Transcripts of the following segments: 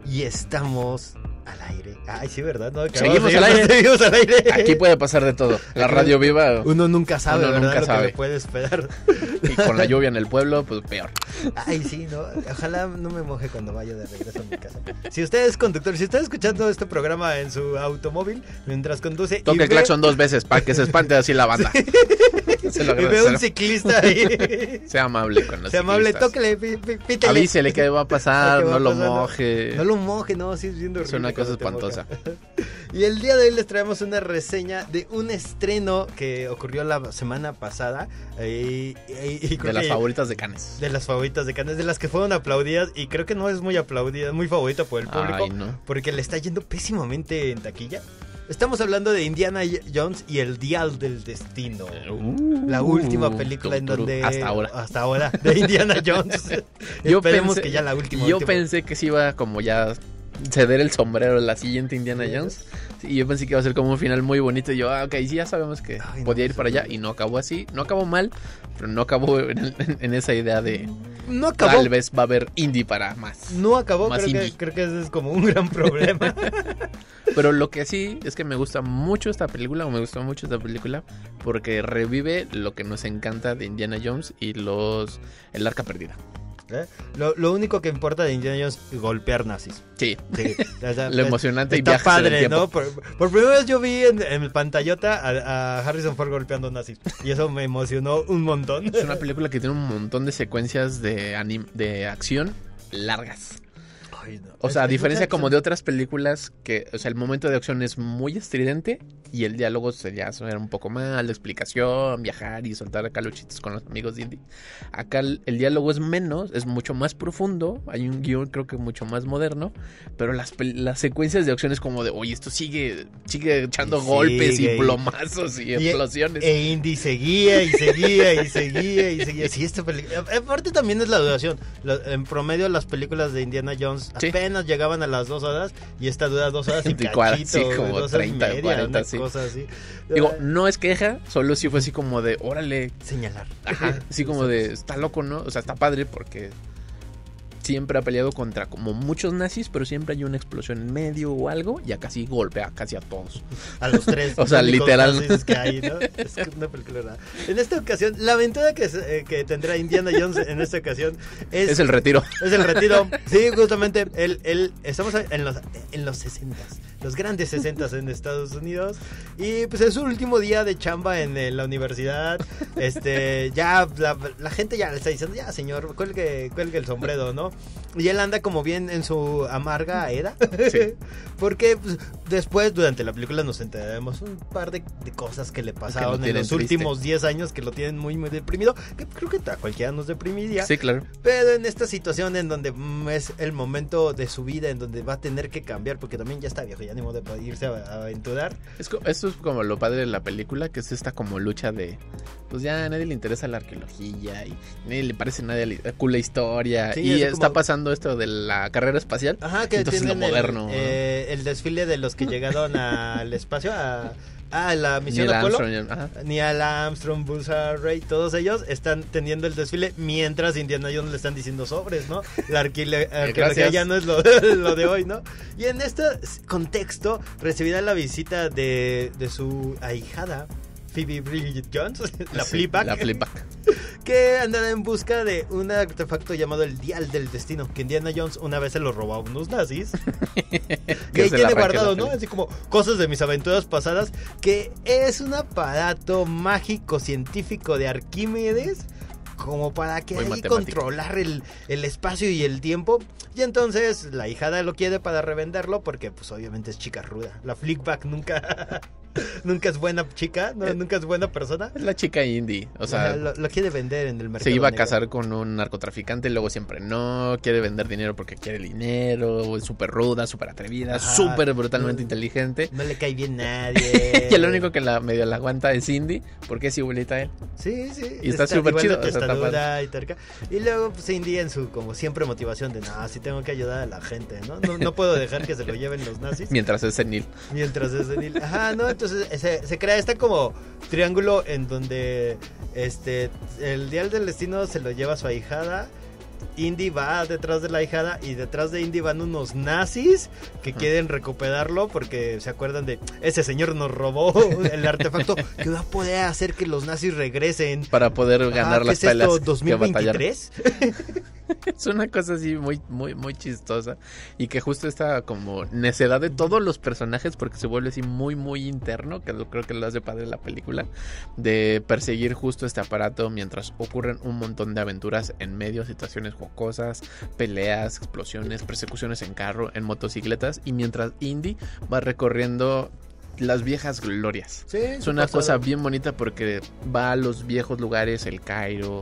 Y estamos al aire. Ay, sí, ¿verdad? ¿No? Seguimos al aire. Seguimos al aire. Aquí puede pasar de todo. La radio viva. Uno nunca sabe, uno ¿verdad? nunca Lo sabe. que le puede esperar. Y con la lluvia en el pueblo, pues peor. Ay, sí, ¿no? Ojalá no me moje cuando vaya de regreso a mi casa. Si usted es conductor, si está escuchando este programa en su automóvil mientras conduce... Toque el claxon 2 veces para que se espante así la banda. Se lo y ve agradezco. un ciclista ahí. Sea amable con los Sea amable, ciclistas. tóquele, pítele. Avísele qué va a pasar, ¿Qué va no lo pasando? moje. No lo moje, no, sí es bien horrible. Es una cosa cuando te espantosa. moja. Y el día de hoy les traemos una reseña de un estreno que ocurrió la semana pasada. Y creo De las que- favoritas de Cannes. De las favoritas de Cannes, de las que fueron aplaudidas. Y creo que no es muy aplaudida, muy favorita por el público. Ay, no. Porque le está yendo pésimamente en taquilla. Estamos hablando de Indiana Jones y el Dial del Destino. La última película en donde... Hasta ahora, de Indiana Jones. Esperemos que ya la última. Yo pensé que se iba como ya ceder el sombrero a la siguiente Indiana Jones. Y yo pensé que iba a ser como un final muy bonito. Y yo, ok, sí, ya sabemos que Ay, no, podía ir para allá. Y no acabó así. No acabó mal, pero no acabó en esa idea de... No acabó. Tal vez va a haber indie para más. No acabó, Más creo indie. que ese es como un gran problema. Pero lo que sí es que me gusta mucho esta película, o me gustó mucho esta película, porque revive lo que nos encanta de Indiana Jones y el Arca Perdida. Lo único que importa de Indiana Jones es golpear nazis. Sí. Sí, o sea, Lo emocionante y está viajes en el padre, tiempo. ¿no? Por primera vez yo vi en el pantallota a Harrison Ford golpeando nazis. Y eso me emocionó un montón. Es una película que tiene un montón de secuencias de acción largas. Ay, no. O sea, a Es diferencia mucha como acción. de otras películas que, o sea, el momento de acción es muy estridente y el diálogo sería un poco más de explicación, viajar y soltar acá los chistes con los amigos de Indy. Acá el diálogo es menos, es mucho más profundo, hay un guión creo que mucho más moderno, pero las secuencias de acción es como de, oye, esto sigue echando golpes y plomazos y explosiones. E Indy seguía y seguía y seguía y seguía. Sí, esta película. Aparte también es la duración. En promedio las películas de Indiana Jones Sí. apenas llegaban a las 2 horas y esta dura 2 horas y Y cuarenta, cachito. sí, como 2 horas y 30, media, 40, una sí. cosa así. Digo, no es queja, solo sí fue así como de, órale. Señalar. Ajá, así como de, está loco, ¿no? O sea, está padre porque siempre ha peleado contra como muchos nazis, pero siempre hay una explosión en medio o algo y acá sí golpea casi a todos. A los tres. O sea, únicos literal. nazis que hay, ¿no? Es una película rara. En esta ocasión, la aventura que tendrá Indiana Jones en esta ocasión Es el retiro. Es el retiro. Sí, justamente. Estamos en los 60s. Los grandes 60s en Estados Unidos. Y pues es su último día de chamba en la universidad. Ya la gente ya le está diciendo, ya señor, cuelgue el sombrero, ¿no? Y él anda como bien en su amarga edad. Sí. Porque pues, después, durante la película, nos enteraremos un par de cosas que le pasaron en tienen los triste. últimos 10 años que lo tienen muy, muy deprimido. Que creo que a cualquiera nos deprimiría. Sí, claro. Pero en esta situación en donde es el momento de su vida, en donde va a tener que cambiar, porque también ya está viejo, ya ni modo de irse a aventurar. Esto es como lo padre de la película, que es esta como lucha de, pues ya a nadie le interesa la arqueología y a nadie le parece nadie cool la historia. Sí, y es está como- pasando esto de la carrera espacial. Ajá, que Entonces tienen lo moderno. el desfile de los que llegaron al espacio, a la misión Neil Apolo. Armstrong, ajá. Neil Armstrong, Buzz Aldrin, todos ellos están teniendo el desfile mientras Indiana Jones le están diciendo sobres, ¿no? La arqueología Gracias. ya no es lo de hoy, ¿no? Y en este contexto recibirá la visita de su ahijada, Phoebe Bridget Jones, la Sí, Flipback, La Flipback. que andará en busca de un artefacto llamado el Dial del Destino, que Indiana Jones una vez se lo robó a unos nazis. Y Que ahí se la tiene arranque guardado, la ¿no? peli. Así como cosas de mis aventuras pasadas, que es un aparato mágico científico de Arquímedes, como para que Muy ahí matemático. controlar el espacio y el tiempo. Y entonces la hijada lo quiere para revenderlo, porque pues obviamente es chica ruda. La Flickback nunca es buena chica, nunca es buena persona. Es la chica indie. O sea, Lo quiere vender en el mercado se iba a negro. casar con un narcotraficante, luego siempre no, quiere vender dinero porque quiere dinero, es súper ruda, súper atrevida, Ajá. súper brutalmente inteligente. No le cae bien nadie. Y el único que medio la aguanta es Indy, porque es igualita a él. Sí, sí. Y está súper igual chido, de o sea, está testadura y terca. Y luego pues, Indy en su, como siempre, motivación de, no, sí tengo que ayudar a la gente, ¿no? No puedo dejar que se lo lleven los nazis. Mientras es senil. Mientras es senil. Ajá, ¿no? Entonces se crea este como triángulo en donde el Dial del Destino se lo lleva a su ahijada Indy va detrás de la ahijada y detrás de Indy van unos nazis que quieren recuperarlo porque se acuerdan de ese señor nos robó el artefacto que va a poder hacer que los nazis regresen para poder ganar las peleas. ¿Qué es esto? ¿2023? Es una cosa así muy, muy, muy chistosa. Y que justo esta como necedad de todos los personajes, porque se vuelve así muy, muy interno, que creo que lo hace padre la película, de perseguir justo este aparato mientras ocurren un montón de aventuras en medio, situaciones jocosas, peleas, explosiones, persecuciones en carro, en motocicletas, y mientras Indy va recorriendo las viejas glorias. Sí, es una cosa bien bonita porque va a los viejos lugares, el Cairo,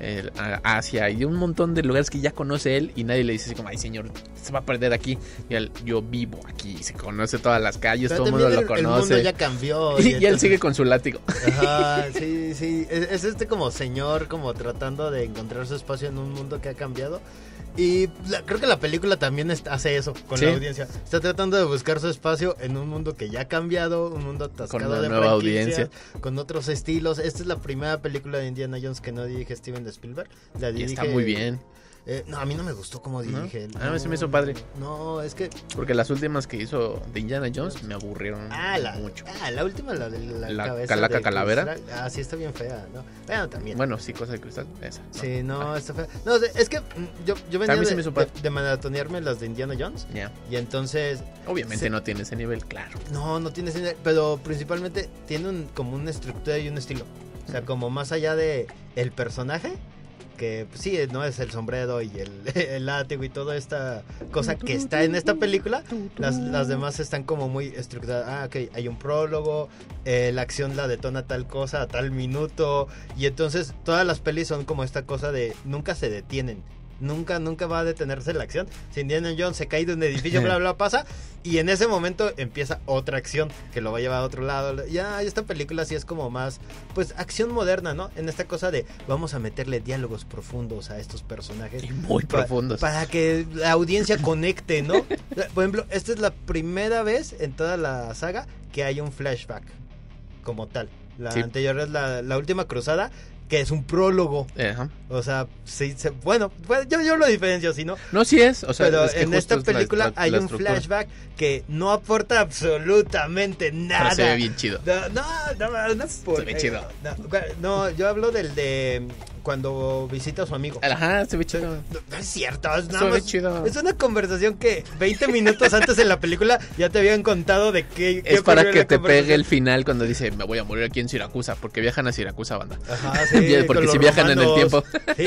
a Asia y un montón de lugares que ya conoce él y nadie le dice así como, ay señor, se va a perder aquí. Y él, yo vivo aquí, se conoce todas las calles, pero todo el mundo lo conoce. El mundo ya cambió. Y él sigue con su látigo. Ajá, sí, sí. Es como señor como tratando de encontrar su espacio en un mundo que ha cambiado. Y creo que la película también hace eso con la audiencia. Está tratando de buscar su espacio en un mundo que ya ha cambiado, un mundo atascado con una de nueva audiencia, con otros estilos. Esta es la primera película de Indiana Jones que no dirige Steven Spielberg. La dirige, y está muy bien. No, a mí no me gustó cómo dirige. ¿No? A mí se me hizo padre. No, es que... Porque las últimas que hizo de Indiana Jones me aburrieron mucho. La última, la cabeza Calaca de Calavera. Cristal. Sí, está bien fea, ¿no? Bueno, también. Bueno, sí, Cosa de Cristal, esa. ¿No? Sí, no, está fea. No, es que yo venía de maratonearme las de Indiana Jones. Yeah. Y entonces... Obviamente no tiene ese nivel, claro. No tiene ese nivel, pero principalmente tiene como una estructura y un estilo. O sea, como más allá de el personaje... que pues, sí, no es el sombrero y el látigo y toda esta cosa que está en esta película, las demás están como muy estructuradas. Ok, hay un prólogo, la acción la detona tal cosa a tal minuto, y entonces todas las pelis son como esta cosa de nunca se detienen. Nunca va a detenerse la acción. Si Indiana Jones se cae de un edificio, bla, bla, pasa. Y en ese momento empieza otra acción que lo va a llevar a otro lado. Ya esta película sí es como más, pues, acción moderna, ¿no? En esta cosa de vamos a meterle diálogos profundos a estos personajes. Y muy profundos. Para que la audiencia conecte, ¿no? Por ejemplo, esta es la primera vez en toda la saga que hay un flashback como tal. La anterior es la última cruzada, que es un prólogo. Ajá. O sea, sí, bueno, yo lo diferencio así, ¿no? No, sí es. O sea, pero es que en esta película hay un estructura. Flashback que no aporta absolutamente nada. Pero se ve bien chido. No se ve chido. No, yo hablo del de cuando visita a su amigo. Ajá, se ve chido. No es cierto, es nada se ve más, chido. Es una conversación que 20 minutos antes en la película ya te habían contado de qué es para que te pegue el final cuando dice, me voy a morir aquí en Siracusa, porque viajan a Siracusa, banda. Ajá, sí, porque si viajan romanos, en el tiempo.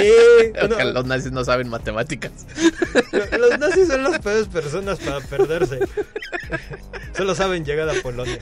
Sí. Los nazis no saben matemáticas. Los nazis son las peores personas para perderse. Solo saben llegar a Polonia.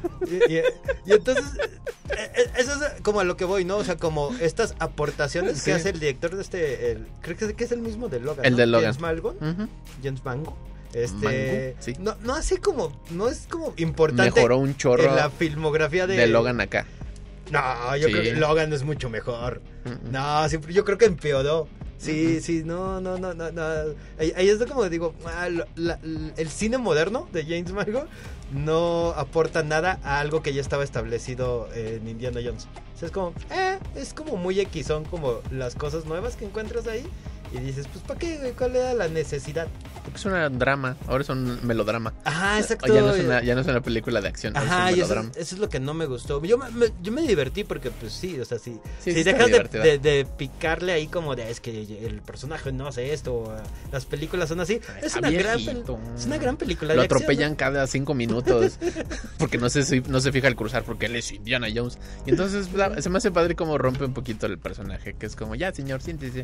Y entonces eso es como a lo que voy, ¿no? O sea, como estas aportaciones que hace el director de creo que es el mismo de Logan, el ¿no? de Logan. James Mango. James Mango. Mango, sí. No hace como, no es como importante. Mejoró un chorro en la filmografía de Logan acá. No, yo creo que Logan es mucho mejor. No, siempre, yo creo que empeoró. Sí, no. Ahí es como digo, el cine moderno de James Mangold no aporta nada a algo que ya estaba establecido en Indiana Jones. O sea, es como muy X, son como las cosas nuevas que encuentras ahí. Y dices, pues, ¿para qué? ¿Cuál era la necesidad? Porque es un drama, ahora es un melodrama. Ajá, exacto. Ya no es una película de acción, ajá, es un melodrama. Eso es lo que no me gustó. Yo me divertí porque, pues sí, o sea, si dejas de picarle ahí como de, es que el personaje no hace esto, las películas son así. Es una gran película. Lo atropellan, ¿no? Cada 5 minutos porque no se fija al cruzar porque él es Indiana Jones. Y entonces se me hace padre como rompe un poquito el personaje, que es como, ya señor, siéntese.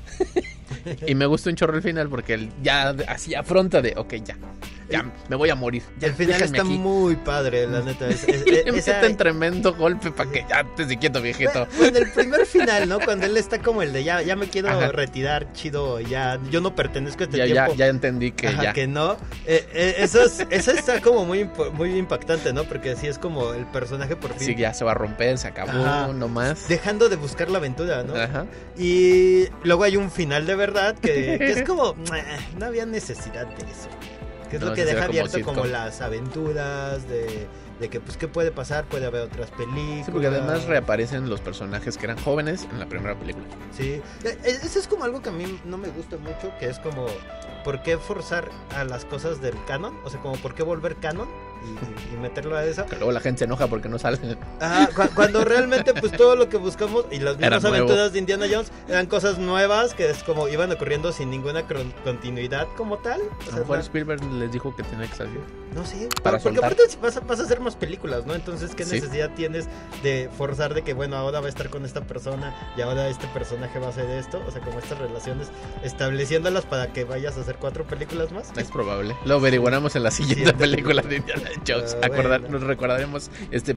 Y me gusta un chorro el final porque él ya así afronta de, ok, ya me voy a morir. Ya, el final está aquí muy padre, la neta. Le meten tremendo golpe para que ya te se quieto, viejito. Bueno, el primer final, ¿no? Cuando él está como el de ya me quiero retirar, chido, ya yo no pertenezco a este tiempo. Ya entendí que ya. Que no. Eso está como muy impactante, ¿no? Porque así es como el personaje por fin. Sí, ya se va a romper, se acabó, no más. Dejando de buscar la aventura, ¿no? Ajá. Y luego hay un final de verdad que es como, no había necesidad de eso. Que es lo que deja abierto como las aventuras de de que pues qué puede pasar, puede haber otras películas. Sí, porque además reaparecen los personajes que eran jóvenes en la primera película. Sí, eso es como algo que a mí no me gusta mucho, que es como, ¿por qué forzar a las cosas del canon? O sea, como, ¿por qué volver canon y meterlo a eso? Que luego la gente se enoja porque no salen. Cuando realmente pues todo lo que buscamos y las mismas Era aventuras nuevo. de Indiana Jones eran cosas nuevas que es como iban ocurriendo sin ninguna continuidad como tal. O A sea, lo mejor Spielberg les dijo que tenía que salir. no sé, Para porque soltar. aparte si vas a hacer más películas, ¿no? Entonces, ¿qué Sí. necesidad tienes de forzar de que, bueno, ahora va a estar con esta persona y ahora este personaje va a hacer esto? O sea, como estas relaciones, estableciéndolas para que vayas a hacer 4 películas más. Es probable. Lo averiguaremos en la siguiente Siguiente película de Indiana Jones. bueno. Nos recordaremos este